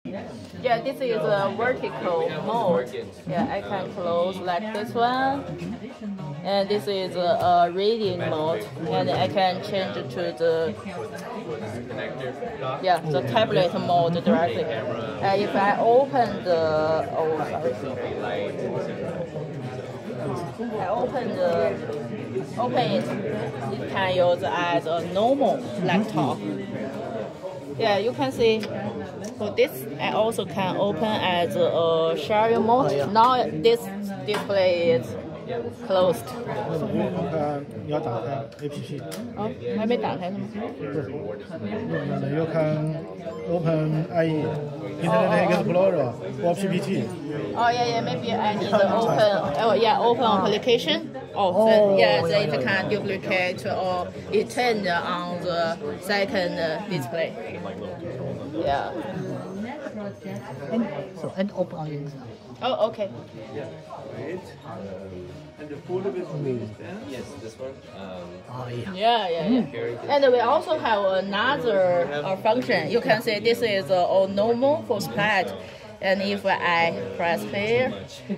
Yeah, this is a vertical mode. Yeah, I can close like this one. And this is a reading mode. And I can change it to the the tablet mode directly. If I open the open it, it can use as a normal laptop. Yeah, you can see for this, I also can open as a sharing mode. Now this display is closed. 你要打开 APP。 哦，还没打开是吗？ 你要看 Open IE Internet Explorer or PPT。 Oh yeah, maybe I need to open. Open application. Then it can duplicate or return on the second display. Yeah. And open on it. Oh, okay. And the folder is yes, this one. Yeah. And we also have another function. You can see this is a normal postpad. And if I press here,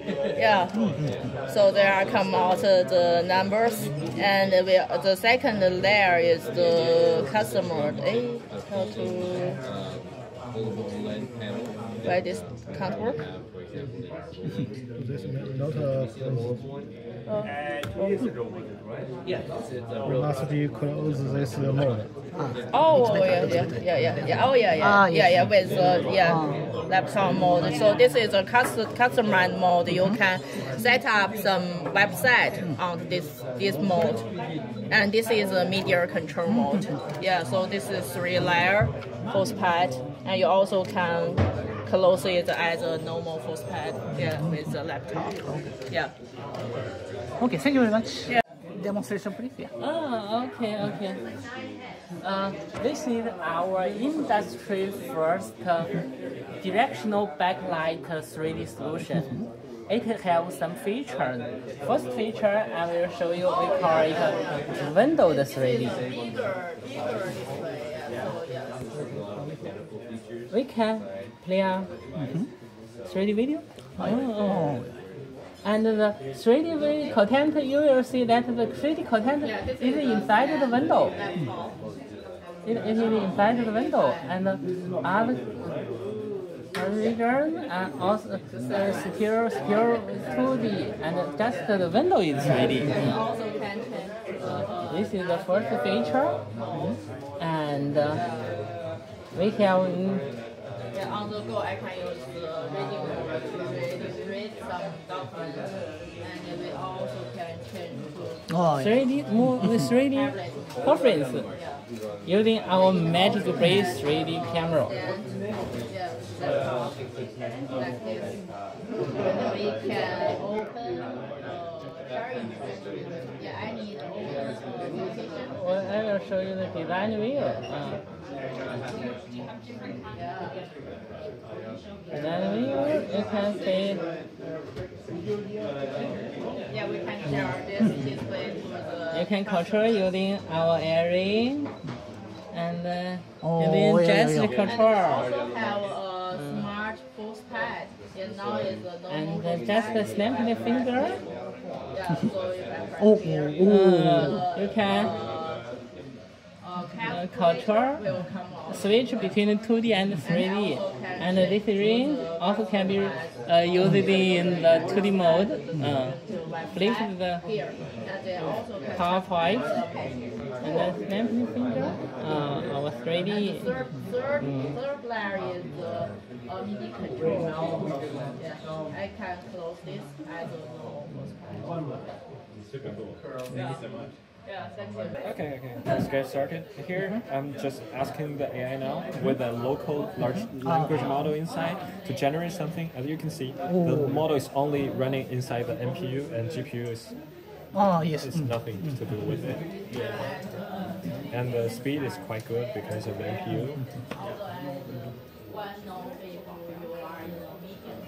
so there come out the numbers, and the second layer is the customer. How to why this can't work? This not must be close this mode. With laptop mode. So this is a customized mode. You can set up some website on this mode, and this is a media control mode. Yeah, so this is 3-layer postpad, and you also can close it as a normal postpad. Yeah, with a laptop. Yeah. Okay, thank you very much. Yeah. Demonstration, please. Yeah. Okay. This is our industry first directional backlight 3D solution. It has some features. First feature I will show you, we call it windowed 3D. We can play a 3D video. And the 3D video content, you will see that the 3D content is inside the window. It is inside the window, and other region and also secure 2D, and just the window is 3D. This is the first feature, and we have. On the go, I can use the reading mode to read some documents, and we also can change to 3D conference using our Magic Braid 3D camera. Like this. We can open I need to open location. Well, I will show you the design view. Design view, you can see. Yeah, we can share this display to the. You can control using our area and using gesture control. And we also have a smart pulse pad. Now is a normal and just snap the finger. Yeah, so you can control switch between 2D and 3D, and this ring also can be used in the 2D mode. Flip the top point and then snap the finger. Our 3D. Third layer is the MIDI control. Yeah, I can close this as a normal. Super cool. Thank you so much. Yeah, thank you. Okay. Let's get started. Here, I'm just asking the AI now with a local large language model inside to generate something. As you can see, the model is only running inside the NPU, and GPU is nothing to do with it. And the speed is quite good because of the NPU.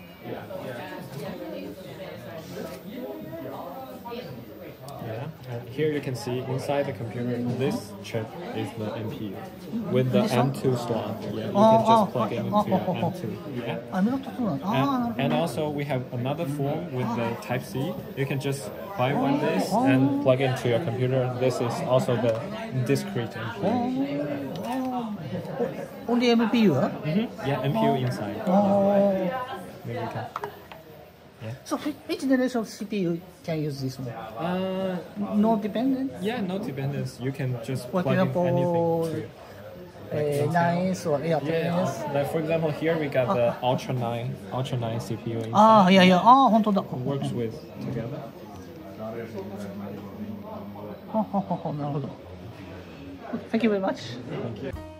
Yeah, and here you can see inside the computer, this chip is the NPU with the M2 slot. Yeah, you can just plug it into your M2. Yeah. あ、メロットそうなんだ。ああ、なるほど。 And also we have another form with the Type C. You can just buy one of this and plug it into your computer. This is also the discrete NPU. Only MPU? Yeah, MPU inside. Oh. Maybe you can. So which generation of CPU can use this one? No dependent? Yeah, no dependence. You can just For plug in example, anything to it. 9s or yeah, 10s? Yeah, like for example, here we got the Ultra 9 CPU inside. ああ、いやいや、ああ、本当だ。 Works with together. はははは、なるほど。Thank you very much. Thank you.